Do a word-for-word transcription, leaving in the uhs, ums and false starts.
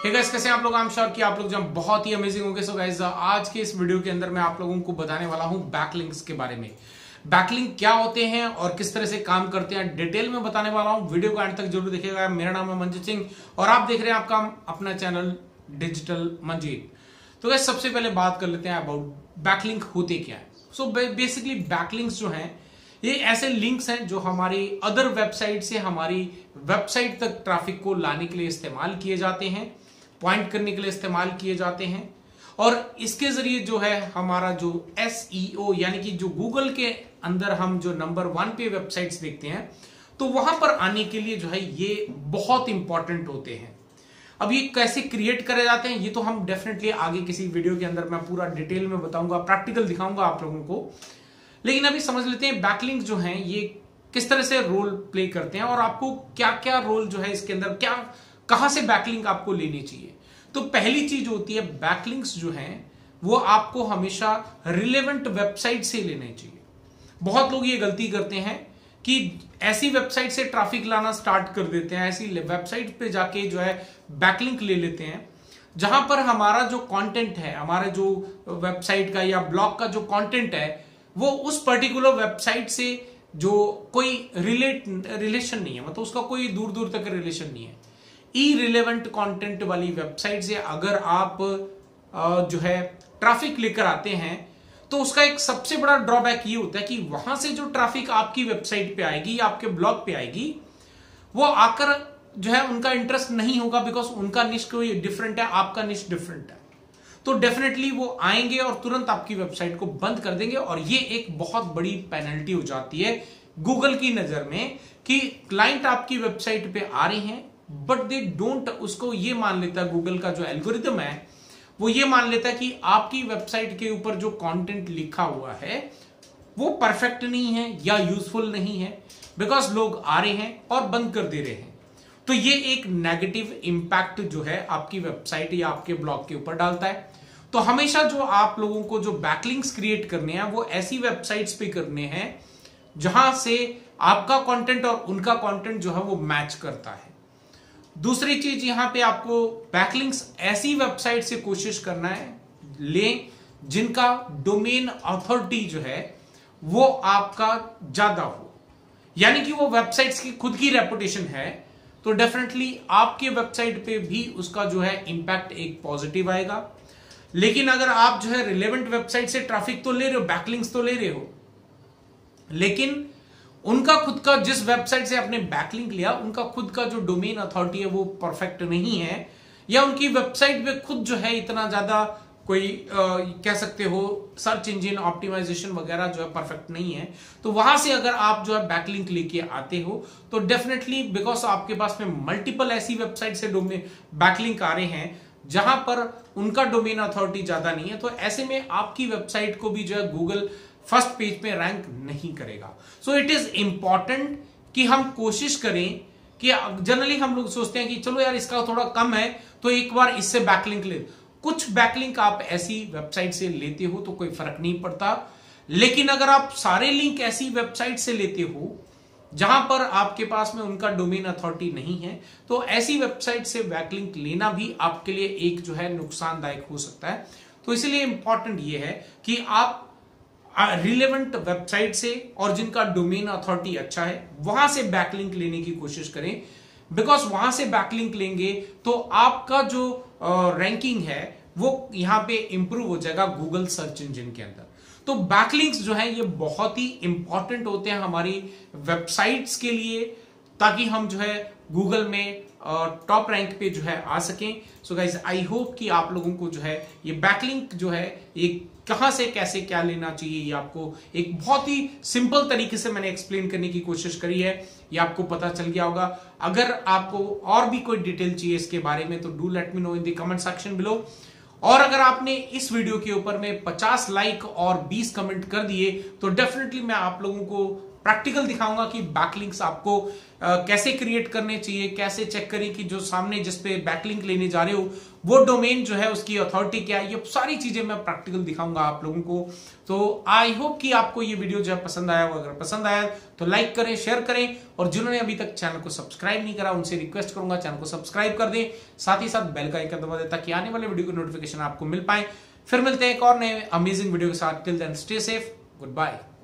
Hey guys, कैसे हैं आप लोग? आई एम श्योर कि आप लोग जब बहुत ही अमेजिंग होंगे। सो गाइस, आज के इस वीडियो के अंदर मैं आप लोगों को बताने वाला हूं बैकलिंक्स के बारे में। बैकलिंक क्या होते हैं और किस तरह से काम करते हैं डिटेल में बताने वाला हूं। वीडियो को एंड तक जरूर देखिएगा। मेरा नाम है मंजीत सिंह और आप देख रहे हैं आपका अपना चैनल डिजिटल मंजीत। तो गाइस, सबसे पहले बात कर लेते हैं अबाउट बैकलिंक होते क्या है। सो बेसिकली बैकलिंक्स जो हैं ये ऐसे लिंक्स हैं जो हमारी अदर वेबसाइट से हमारी वेबसाइट तक ट्रैफिक को लाने के लिए इस्तेमाल किए जाते हैं, पॉइंट करने के लिए इस्तेमाल किए जाते हैं और इसके जरिए जो है हमारा जो एस ई ओ यानी कि जो गूगल के अंदर हम जो नंबर वन पे वेबसाइट्स देखते हैं तो वहां पर आने के लिए जो है ये बहुत इंपॉर्टेंट होते हैं। अब ये कैसे क्रिएट करे जाते हैं ये तो हम डेफिनेटली आगे किसी वीडियो के अंदर मैं पूरा डिटेल में बताऊंगा, प्रैक्टिकल दिखाऊंगा आप लोगों को। लेकिन अभी समझ लेते हैं बैकलिंक जो हैं ये किस तरह से रोल प्ले करते हैं और आपको क्या क्या रोल जो है इसके अंदर क्या कहां से बैकलिंक आपको लेनी चाहिए। तो पहली चीज होती है बैकलिंक्स जो हैं वो आपको हमेशा रिलेवेंट वेबसाइट से लेने चाहिए। बहुत लोग ये गलती करते हैं कि ऐसी वेबसाइट से ट्रैफिक लाना स्टार्ट कर देते हैं, ऐसी वेबसाइट पे जाके जो है बैकलिंक ले लेते हैं जहां पर हमारा जो कंटेंट है, हमारा जो वेबसाइट का या ब्लॉग का जो कंटेंट है वो उस पर्टिकुलर वेबसाइट से जो कोई रिलेट रिलेशन नहीं है, मतलब उसका कोई दूर दूर तक रिलेशन नहीं है। इरिलेवेंट कंटेंट वाली वेबसाइट से अगर आप जो है ट्रैफिक लेकर आते हैं तो उसका एक सबसे बड़ा ड्रॉबैक ये होता है कि वहां से जो ट्रैफिक आपकी वेबसाइट पे आएगी या आपके ब्लॉग पे आएगी वो आकर जो है उनका इंटरेस्ट नहीं होगा, बिकॉज उनका निश कोई डिफरेंट है, आपका निश डिफरेंट है। तो डेफिनेटली वो आएंगे और तुरंत आपकी वेबसाइट को बंद कर देंगे और ये एक बहुत बड़ी पेनल्टी हो जाती है गूगल की नजर में कि क्लाइंट आपकी वेबसाइट पे आ रहे हैं बट दे डोंट, उसको ये मान लेता है गूगल का जो एल्गोरिदम है वो ये मान लेता है कि आपकी वेबसाइट के ऊपर जो कंटेंट लिखा हुआ है वो परफेक्ट नहीं है या यूजफुल नहीं है, बिकॉज लोग आ रहे हैं और बंद कर दे रहे हैं। तो ये एक नेगेटिव इंपैक्ट जो है आपकी वेबसाइट या आपके ब्लॉग के ऊपर डालता है। तो हमेशा जो आप लोगों को जो बैकलिंक्स क्रिएट करने हैं वो ऐसी वेबसाइट्स पे करने हैं जहां से आपका कंटेंट और उनका कंटेंट जो है वो मैच करता है। दूसरी चीज यहां पे आपको बैकलिंक्स ऐसी वेबसाइट से कोशिश करना है लें जिनका डोमेन अथॉरिटी जो है वो आपका ज्यादा हो, यानी कि वो वेबसाइट्स की खुद की रेपुटेशन है तो डेफिनेटली आपके वेबसाइट पे भी उसका जो है इंपैक्ट एक पॉजिटिव आएगा। लेकिन अगर आप जो है रिलेवेंट वेबसाइट से ट्रैफिक तो ले रहे हो, बैकलिंक्स तो ले रहे हो, लेकिन उनका खुद का जिस वेबसाइट से आपने बैकलिंक लिया उनका खुद का जो डोमेन अथॉरिटी है वो परफेक्ट नहीं है या उनकी वेबसाइट पे खुद जो है इतना ज्यादा कोई आ, कह सकते हो सर्च इंजन ऑप्टिमाइजेशन वगैरह जो है परफेक्ट नहीं है, तो वहां से अगर आप जो है बैकलिंक लेके आते हो तो डेफिनेटली बिकॉज आपके पास में मल्टीपल ऐसी वेबसाइट से डोमेन बैकलिंक आ रहे हैं जहां पर उनका डोमेन अथॉरिटी ज्यादा नहीं है, तो ऐसे में आपकी वेबसाइट को भी जो है गूगल फर्स्ट पेज पे रैंक नहीं करेगा। सो इट इज इंपॉर्टेंट कि हम कोशिश करें कि जनरली हम लोग सोचते हैं कि चलो यार इसका थोड़ा कम है तो एक बार इससे बैकलिंक ले, कुछ बैकलिंक आप ऐसी वेबसाइट से लेते हो तो कोई फर्क नहीं पड़ता। लेकिन अगर आप सारे लिंक ऐसी वेबसाइट से लेते हो जहां पर आपके पास में उनका डोमेन अथॉरिटी नहीं है तो ऐसी वेबसाइट से बैकलिंक लेना भी आपके लिए एक जो है नुकसानदायक हो सकता है। तो इसलिए इंपॉर्टेंट ये है कि आप रिलेवेंट वेबसाइट से और जिनका डोमेन अथॉरिटी अच्छा है वहां से बैकलिंक लेने की कोशिश करें, बिकॉज वहां से बैकलिंक लेंगे तो आपका जो रैंकिंग है वो यहां पे इंप्रूव हो जाएगा गूगल सर्च इंजन के अंदर। तो बैकलिंक्स जो है ये बहुत ही इंपॉर्टेंट होते हैं हमारी वेबसाइट्स के लिए ताकि हम जो है गूगल में टॉप रैंक पे जो है आ सकें। सो गाइज, आई होप कि आप लोगों को जो है ये बैकलिंक जो है ये कहां से कैसे क्या लेना चाहिए ये आपको एक बहुत ही सिंपल तरीके से मैंने एक्सप्लेन करने की कोशिश करी है, ये आपको पता चल गया होगा। अगर आपको और भी कोई डिटेल चाहिए इसके बारे में तो do let me know in the comment section below. और अगर आपने इस वीडियो के ऊपर में पचास लाइक और बीस कमेंट कर दिए तो डेफिनेटली मैं आप लोगों को प्रैक्टिकल दिखाऊंगा कि बैकलिंक्स आपको आ, कैसे क्रिएट करने चाहिए, कैसे चेक करें कि जो सामने जिस पे बैकलिंक लेने जा रहे हो वो डोमेन जो है उसकी अथॉरिटी क्या है। ये सारी चीजें मैं प्रैक्टिकल दिखाऊंगा आप लोगों को। तो आई होप कि आपको ये वीडियो जो है पसंद आया हो। अगर पसंद आया तो लाइक करें, शेयर करें, और जिन्होंने अभी तक चैनल को सब्सक्राइब नहीं करा उनसे रिक्वेस्ट करूंगा चैनल को सब्सक्राइब कर दें, साथ ही साथ बेल का आइकन दबा दें ताकि आने वाले वीडियो की नोटिफिकेशन आपको मिल पाए। फिर मिलते हैं एक और नए अमेजिंग वीडियो के साथ। Till then stay safe, good bye.